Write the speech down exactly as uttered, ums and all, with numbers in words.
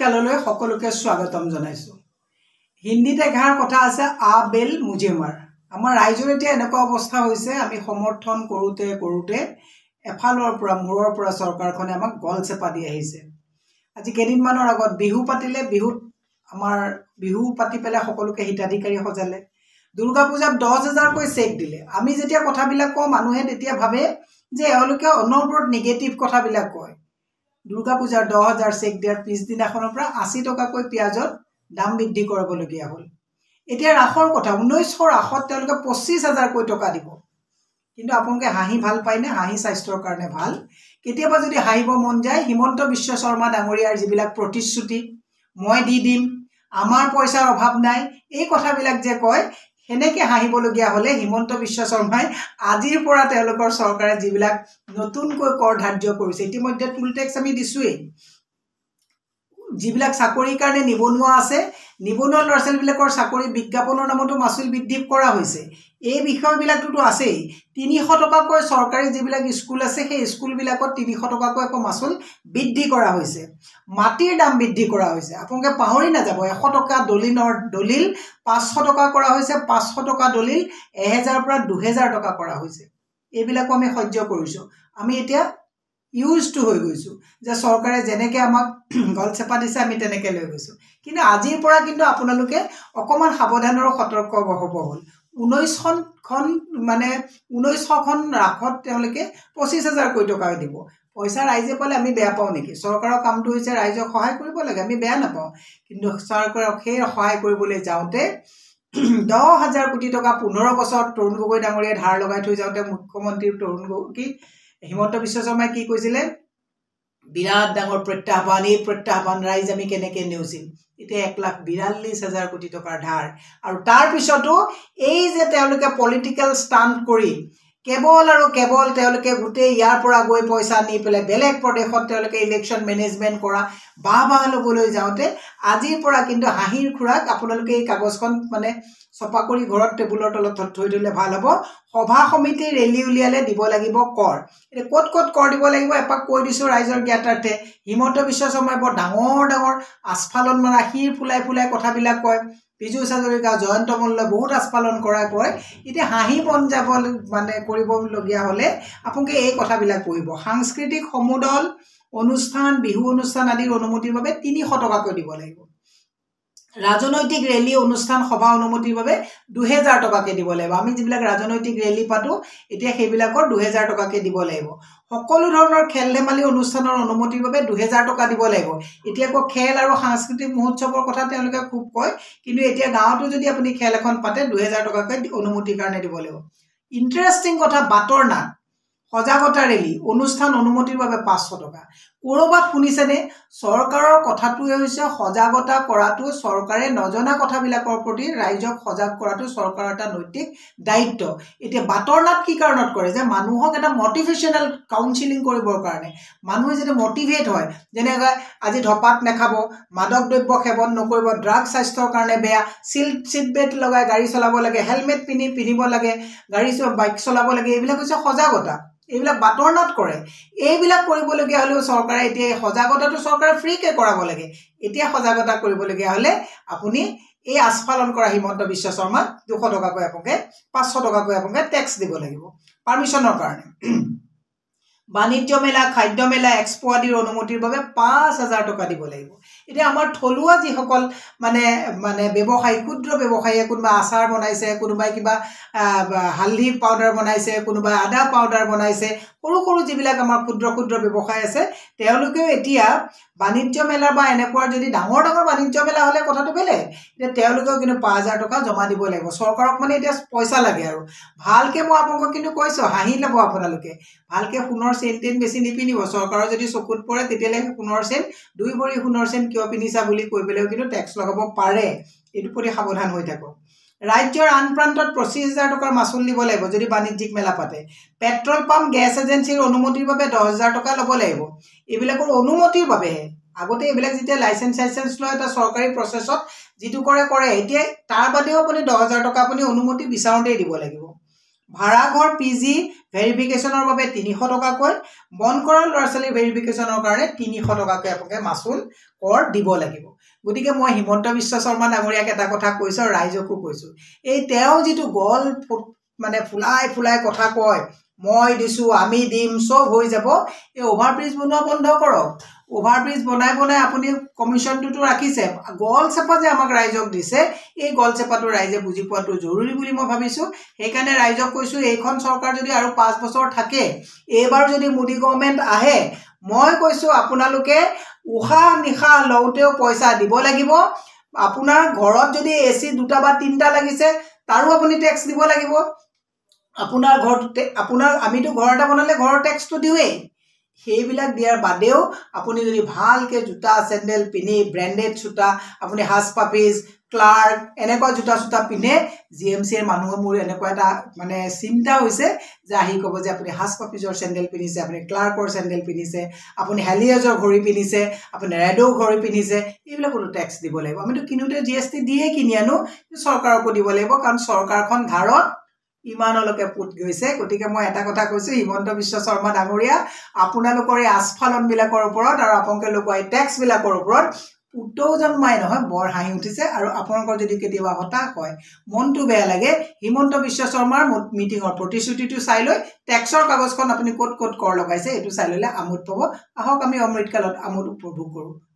কাললৈ সকলোকে স্বাগতম জনাইছো। হিন্দীতে এঘাৰ কথা আছে আ বেল মুঝে মাৰ। আমাৰ ৰাইজৰ এতিয়া এনেকুৱা অৱস্থা হৈছে আমি সমৰ্থন কৰোতে কৰোতে এফালৰ পৰা মূৰৰ পৰা চৰকাৰখনে আমাক গল চেপা দি আহিছে। আজি কেইদিনমানৰ আগত বিহু পাতিলে, বিহুত আমাৰ বিহু পাতি পেলাই সকলোকে হিতাধিকাৰী সজালে। দুৰ্গা পূজাত দহ হাজাৰকৈ চেক দিলে। আমি যেতিয়া কথাবিলাক কওঁ মানুহে তেতিয়া ভাবে যে এওঁলোকে অনবৰত নিগেটিভ কথাবিলাক কয়। দুৰ্গা পূজাৰ দহ হাজাৰ চেক দিয়াৰ পিছদিনাখনৰ পৰা আশী টকাকৈ পিঁয়াজত দাম বৃদ্ধি কৰাবলগীয়া হ'ল। এতিয়া ৰাসৰ কথা, ঊনৈছশ ৰাসত তেওঁলোকে পঁচিছ হাজাৰকৈ টকা দিব। কিন্তু আপোনালোকে হাঁহি ভাল পায়নে? হাঁহি স্বাস্থ্যৰ কাৰণে ভাল। কেতিয়াবা যদি হাঁহিব মন যায়, হিমন্ত বিশ্ব শৰ্মা ডাঙৰীয়াৰ যিবিলাক প্ৰতিশ্ৰুতি, মই দি দিম, আমাৰ পইচাৰ অভাৱ নাই, এই কথাবিলাক যে কয়, সেনেকৈ হাঁহিবলগীয়া হ'লে হিমন্ত বিশ্ব শৰ্মাই আজিৰ পৰা তেওঁলোকৰ চৰকাৰে যিবিলাক নতুনকৈ কৰ ধাৰ্য কৰিছে, ইতিমধ্যে টুল টেক্স আমি দিছোঁৱেই। যিবিলাক চাকৰিৰ কাৰণে নিবনুৱা আছে, নিবনুৱা ল'ৰা ছোৱালীবিলাকৰ চাকৰি বিজ্ঞাপনৰ নামতো মাচুল বৃদ্ধি কৰা হৈছে। এই বিষয়বিলাকটোতো আছেই। তিনিশ টকাকৈ চৰকাৰী যিবিলাক স্কুল আছে সেই স্কুলবিলাকত তিনিশ টকাকৈ আকৌ মাচুল বৃদ্ধি কৰা হৈছে। মাটিৰ দাম বৃদ্ধি কৰা হৈছে। আপোনালোকে পাহৰি নাযাব, এশ টকা দলিলৰ দলিল পাঁচশ টকা কৰা হৈছে, পাঁচশ টকা দলিল এহেজাৰৰ পৰা দুহেজাৰ টকা কৰা হৈছে। এইবিলাকো আমি সহ্য কৰিছোঁ। আমি এতিয়া ইউজ টু হৈ গৈছোঁ যে চৰকাৰে যেনেকৈ আমাক গল চেপা দিছে আমি তেনেকৈ লৈ গৈছোঁ। কিন্তু আজিৰ পৰা কিন্তু আপোনালোকে অকণমান সাৱধান আৰু সতৰ্ক হ'ব হ'ল। ঊনৈছখন মানে ঊনৈছশখন ৰাসত তেওঁলোকে পঁচিছ হাজাৰকৈ টকা দিব। পইচা ৰাইজে পালে আমি বেয়া পাওঁ নেকি? চৰকাৰৰ কামটো হৈছে ৰাইজক সহায় কৰিব লাগে, আমি বেয়া নাপাওঁ। কিন্তু চৰকাৰক সেই সহায় কৰিবলৈ যাওঁতে দহ হাজাৰ কোটি টকা পোন্ধৰ বছৰত তৰুণ গগৈ ডাঙৰীয়াই ধাৰ লগাই থৈ যাওঁতে মুখ্যমন্ত্ৰী তৰুণ গগৈ হিমন্ত বিশ্ব শৰ্মাই কি কৈছিলে? বিৰাট ডাঙৰ প্ৰত্যাহ্বান, এই প্ৰত্যাহ্বান ৰাইজ আমি কেনেকৈ নেওচিম। এতিয়া এক লাখ বিৰাল্লিছ হাজাৰ কোটি টকাৰ ধাৰ। আৰু তাৰপিছতো এই যে তেওঁলোকে পলিটিকেল ষ্টাণ্ট কৰি কেৱল আৰু কেৱল তেওঁলোকে গোটেই ইয়াৰ পৰা গৈ পইচা নি পেলাই বেলেগ প্ৰদেশত তেওঁলোকে ইলেকশ্যন মেনেজমেণ্ট কৰা, বাহ বাহ ল'বলৈ যাওঁতে আজিৰ পৰা কিন্তু হাঁহিৰ খুৰাক আপোনালোকে এই কাগজখন মানে চপা কৰি ঘৰত টেবুলৰ তলত থৈ দিলে ভাল হ'ব। সভা সমিতি ৰেলী উলিয়ালে দিব লাগিব কৰ। এতিয়া ক'ত ক'ত কৰ দিব লাগিব এপাক কৈ দিছোঁ ৰাইজৰ জ্ঞাতাৰ্থে। হিমন্ত বিশ্ব শৰ্মাই বৰ ডাঙৰ ডাঙৰ আস্ফালন মাৰা শিৰ ফুলাই ফুলাই কথাবিলাক কয়। পীযুষ হাজৰিকা, জয়ন্ত মল্লই বহুত আস্ফালন কৰাই কয়। এতিয়া হাঁহি বন যাব মানে কৰিবলগীয়া হ'লে আপোনালোকে এই কথাবিলাক পঢ়িব। সাংস্কৃতিক সমুদল অনুষ্ঠান, বিহু অনুষ্ঠান আদিৰ অনুমতিৰ বাবে তিনিশ টকাকৈ দিব লাগিব। ৰাজনৈতিক ৰেলী অনুষ্ঠান সভা অনুমতিৰ বাবে দুহেজাৰ টকাকৈ দিব লাগিব। আমি যিবিলাক ৰাজনৈতিক ৰেলী পাতোঁ এতিয়া সেইবিলাকৰ দুহেজাৰ টকাকৈ দিব লাগিব। সকলো ধৰণৰ খেল ধেমালি অনুষ্ঠানৰ অনুমতিৰ বাবে দুহেজাৰ টকা দিব লাগিব। এতিয়া আকৌ খেল আৰু সাংস্কৃতিক মহোৎসৱৰ কথা তেওঁলোকে খুব কয়, কিন্তু এতিয়া গাঁৱতো যদি আপুনি খেল এখন পাতে দুহেজাৰ টকাকৈ অনুমতিৰ কাৰণে দিব লাগিব। ইণ্টাৰেষ্টিং কথা, বাটৰ নাট, সজাগতা ৰেলী অনুষ্ঠান অনুমতিৰ বাবে পাঁচশ টকা। ক'ৰবাত শুনিছেনে? চৰকাৰৰ কথাটোৱে হৈছে সজাগতা কৰাটো, চৰকাৰে নজনা কথাবিলাকৰ প্ৰতি ৰাইজক সজাগ কৰাটো চৰকাৰৰ এটা নৈতিক দায়িত্ব। এতিয়া বাটৰ নাট কি কাৰণত কৰে? যে মানুহক এটা মটিভেশ্যনেল কাউন্সিলিং কৰিবৰ কাৰণে, মানুহে যাতে মটিভেট হয়। যেনেকৈ আজি ধপাত নাখাব, মাদক দ্ৰব্য সেৱন নকৰিব, ড্ৰাগছ স্বাস্থ্যৰ কাৰণে বেয়া, চিট চিট বেল্ট লগাই গাড়ী চলাব লাগে, হেলমেট পিন্ধি পিন্ধিব লাগে, গাড়ী বাইক চলাব লাগে, এইবিলাক হৈছে সজাগতা। এইবিলাক বাটৰ নাট কৰে। এইবিলাক কৰিবলগীয়া হ'লেও চৰকাৰে এতিয়া এই সজাগতাটো চৰকাৰে ফ্ৰীকৈ কৰাব লাগে। এতিয়া সজাগতা কৰিবলগীয়া হ'লে আপুনি এই আস্ফালন কৰা হিমন্ত বিশ্ব শৰ্মাক দুশ টকাকৈ আপোনালোকে পাঁচশ টকাকৈ আপোনালোকে টেক্স দিব লাগিব পাৰ্মিশ্যনৰ কাৰণে। বাণিজ্য মেলা, খাদ্য মেলা, এক্সপ' আদিৰ অনুমতিৰ বাবে পাঁচ হাজাৰ টকা দিব লাগিব। এতিয়া আমাৰ থলুৱা যিসকল মানে মানে ব্যৱসায়ী, ক্ষুদ্ৰ ব্যৱসায়ীয়ে কোনোবাই আচাৰ বনাইছে, কোনোবাই কিবা হালধি পাউডাৰ বনাইছে, কোনোবাই আদা পাউডাৰ বনাইছে, সৰু সৰু যিবিলাক আমাৰ ক্ষুদ্ৰ ক্ষুদ্ৰ ব্যৱসায় আছে তেওঁলোকেও এতিয়া বাণিজ্য মেলা বা এনেকুৱা যদি ডাঙৰ ডাঙৰ বাণিজ্য মেলা হ'লে কথাটো বেলেগ। এতিয়া তেওঁলোকেও কিন্তু পাঁচ হাজাৰ টকা জমা দিব লাগিব। চৰকাৰক মানে এতিয়া পইচা লাগে আৰু ভালকৈ মই আপোনালোকক কিন্তু কৈছোঁ, হাঁহি ল'ব আপোনালোকে। ভালকৈ সোণৰ চেইন টেইন বেছি নিপিন্ধিব। চৰকাৰৰ যদি চকুত পৰে তেতিয়াহ'লে সোণৰ চেইন, দুই ভৰি সোণৰ চেইন কিয় পিন্ধিছা বুলি কৈ পেলাইও কিন্তু টেক্স লগাব পাৰে। এইটোৰ প্ৰতি সাৱধান হৈ থাকক। ৰাজ্যৰ আন প্ৰান্তত পঁচিছ হাজাৰ টকাৰ মাচুল দিব লাগিব যদি বাণিজ্যিক মেলা পাতে। পেট্ৰল পাম্প, গেছ এজেঞ্চিৰ অনুমতিৰ বাবে দহ হাজাৰ টকা ল'ব লাগিব। এইবিলাকৰ অনুমতিৰ বাবেহে। আগতে এইবিলাক যেতিয়া লাইচেঞ্চ চাইচেঞ্চ লয় এটা চৰকাৰী প্ৰচেছত যিটো কৰে কৰে, এতিয়া তাৰ বাদেও আপুনি দহ হাজাৰ টকা আপুনি অনুমতি বিচাৰোঁতেই দিব লাগিব। ভাড়াঘৰ, পি জি, ভেৰিফিকেশ্যনৰ বাবে তিনিশ টকাকৈ, বন কৰা ল'ৰা ছোৱালীৰ ভেৰিফিকেশ্যনৰ কাৰণে তিনিশ টকাকৈ আপোনালোকে মাচুল কৰ দিব লাগিব। গতিকে মই হিমন্ত বিশ্ব শৰ্মা ডাঙৰীয়াক এটা কথা কৈছোঁ আৰু ৰাইজকো কৈছোঁ, এই তেওঁ যিটো গল মানে ফুলাই ফুলাই কথা কয়, মই দিছোঁ আমি দিম চব হৈ যাব, এই অভাৰব্ৰিজ বনোৱা বন্ধ কৰক। অভাৰব্ৰিজ বনাই বনাই আপুনি কমিশ্যনটোতো ৰাখিছে, গল চেপা যে আমাক ৰাইজক দিছে, এই গল চেপাটো ৰাইজে বুজি পোৱাটো জৰুৰী বুলি মই ভাবিছোঁ। সেইকাৰণে ৰাইজক কৈছোঁ, এইখন চৰকাৰ যদি আৰু পাঁচ বছৰ থাকে, এইবাৰ যদি মোদী গভৰ্ণমেণ্ট আহে, মই কৈছোঁ আপোনালোকে উশাহ নিশাহ লওঁতেও পইচা দিব লাগিব। আপোনাৰ ঘৰত যদি এ চি দুটা বা তিনিটা লাগিছে, তাৰো আপুনি টেক্স দিব লাগিব। আপোনাৰ ঘৰত আপোনাৰ আমিতো ঘৰ এটা বনালে ঘৰৰ টেক্সটো দিওঁৱেই, সেইবিলাক দিয়াৰ বাদেও আপুনি যদি ভালকৈ জোতা চেণ্ডেল পিন্ধি ব্ৰেণ্ডেড জোতা, আপুনি হাজ পাপিজ ক্লাৰ্ক এনেকুৱা জোতা চোতা পিন্ধে, জি এম চিৰ মানুহে মোৰ এনেকুৱা এটা মানে চিন্তা হৈছে যে আহি ক'ব যে আপুনি হাজ পাপিজৰ চেণ্ডেল পিন্ধিছে, আপুনি ক্লাৰ্কৰ চেণ্ডেল পিন্ধিছে, আপুনি হেলিয়াজৰ ঘড়ী পিন্ধিছে, আপুনি ৰেডৰ ঘড়ী পিন্ধিছে, এইবিলাকতো টেক্স দিব লাগিব। আমিতো কিনোতে জি এছ টি দিয়ে কিনি আনো, চৰকাৰকো দিব লাগিব, কাৰণ চৰকাৰখন ধাৰত ইমানলৈকে পুত গৈছে। গতিকে মই এটা কথা কৈছোঁ, হিমন্ত বিশ্ব শৰ্মা ডাঙৰীয়া, আপোনালোকৰ এই আস্ফালনবিলাকৰ ওপৰত আৰু আপোনালোকে লগোৱা এই টেক্সবিলাকৰ ওপৰত পুতৌ জন্মাই নহয় বৰ হাঁহি উঠিছে। আৰু আপোনালোকৰ যদি কেতিয়াবা হতাশ হয়, মনটো বেয়া লাগে, হিমন্ত বিশ্ব শৰ্মাৰ মিটিঙৰ প্ৰতিশ্ৰুতিটো চাই লৈ টেক্সৰ কাগজখন আপুনি ক'ত ক'ত কৰ লগাইছে এইটো চাই ল'লে আমোদ পাব। আহক আমি অমৃতকালত আমোদ উপভোগ কৰোঁ।